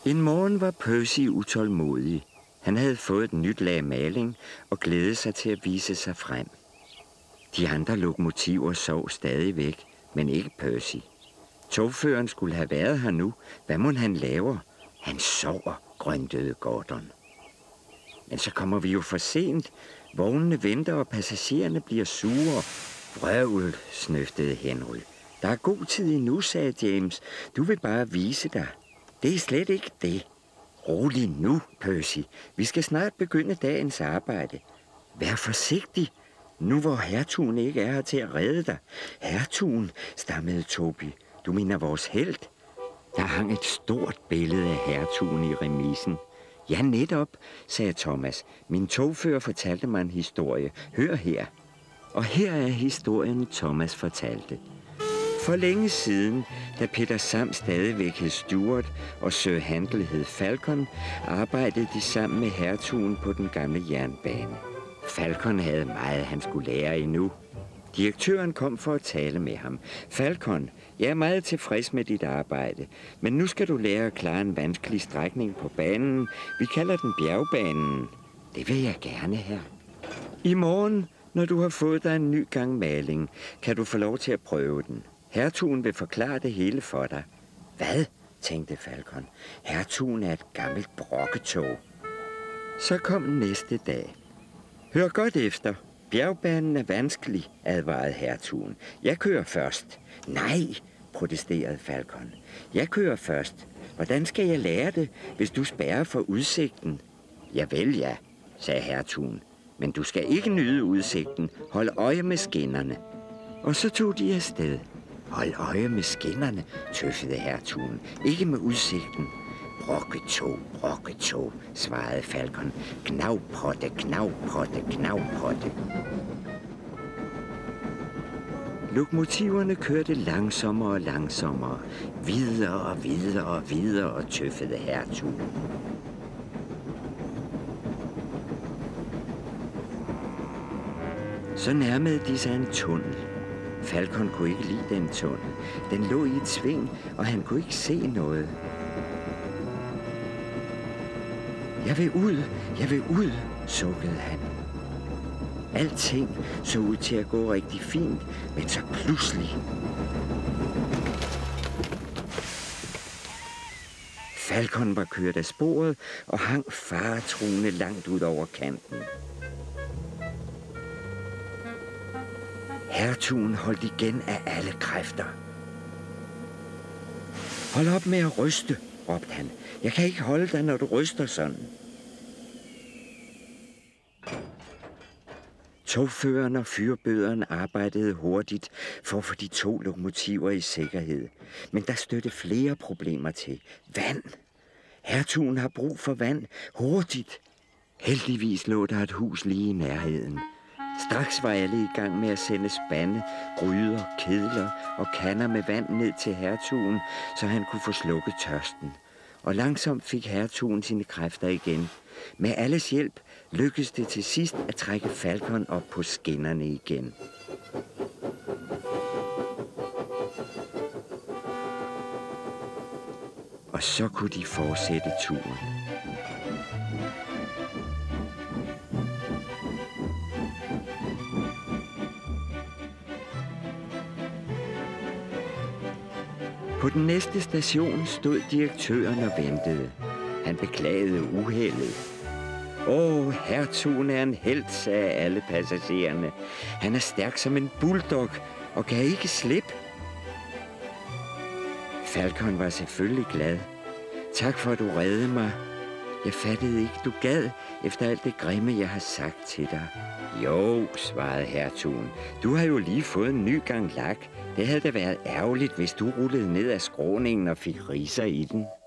En morgen var Percy utålmodig. Han havde fået et nyt lag maling og glædede sig til at vise sig frem. De andre lokomotiver sov stadigvæk, men ikke Percy. Togføreren skulle have været her nu. Hvad mon han laver? Han sover, grøntede Gordon. Men så kommer vi jo for sent. Vognene venter, og passagererne bliver sure. Vrøvl, snøftede Henry. Der er god tid endnu, sagde James. Du vil bare vise dig. Det er slet ikke det. Rolig nu, Percy. Vi skal snart begynde dagens arbejde. Vær forsigtig, nu hvor hertugen ikke er her til at redde dig. Hertugen, stammede Toby. Du mener vores helt? Der hang et stort billede af hertugen i remisen. Ja, netop, sagde Thomas. Min togfører fortalte mig en historie. Hør her. Og her er historien, Thomas fortalte. For længe siden, da Peter Sam stadigvæk hed Stuart og Sir Handel hed Falcon, arbejdede de sammen med hertugen på den gamle jernbane. Falcon havde meget, han skulle lære endnu. Direktøren kom for at tale med ham. Falcon, jeg er meget tilfreds med dit arbejde, men nu skal du lære at klare en vanskelig strækning på banen. Vi kalder den bjergbanen. Det vil jeg gerne have. I morgen, når du har fået dig en ny gang maling, kan du få lov til at prøve den. Hertugen vil forklare det hele for dig. Hvad? Tænkte Falcon. Hertugen er et gammelt brokketog. Så kom næste dag. Hør godt efter. Bjergbanen er vanskelig, advarede hertugen. Jeg kører først. Nej, protesterede Falcon. Jeg kører først. Hvordan skal jeg lære det, hvis du spærrer for udsigten? Javel, ja, sagde hertugen. Men du skal ikke nyde udsigten. Hold øje med skinnerne. Og så tog de afsted. Hold øje med skinnerne, tøffede hertugen. Ikke med udsigten. Brokketog, svarede Falcon. Gnavpotte, gnavpotte, gnavpotte. Lokomotiverne kørte langsommere og langsommere. Videre og videre og videre, og tøffede hertugen. Så nærmede de sig en tunnel. Falcon kunne ikke lide den tunnel. Den lå i et sving, og han kunne ikke se noget. Jeg vil ud, sukkede han. Alting så ud til at gå rigtig fint, men så pludselig... Falcon var kørt af sporet og hang faretruende langt ud over kanten. Hertugen holdt igen af alle kræfter. Hold op med at ryste, råbte han. Jeg kan ikke holde dig, når du ryster sådan. Togføreren og fyrbøderen arbejdede hurtigt for at få de to lokomotiver i sikkerhed. Men der stødte flere problemer til. Vand. Hertugen har brug for vand hurtigt. Heldigvis lå der et hus lige i nærheden. Straks var alle i gang med at sende spande, gryder, kedler og kander med vand ned til hertugen, så han kunne få slukket tørsten. Og langsomt fik hertugen sine kræfter igen. Med alles hjælp lykkedes det til sidst at trække Falcon op på skinnerne igen. Og så kunne de fortsætte turen. På den næste station stod direktøren og ventede. Han beklagede uheldet. Hertugen er en helt, sagde alle passagererne. Han er stærk som en bulldog og kan ikke slippe. Falcon var selvfølgelig glad. Tak for, at du reddede mig. Jeg fattede ikke, du gad efter alt det grimme, jeg har sagt til dig. Jo, svarede hertugen. Du har jo lige fået en ny gang lak. Det havde da været ærgerligt, hvis du rullede ned ad skråningen og fik riser i den.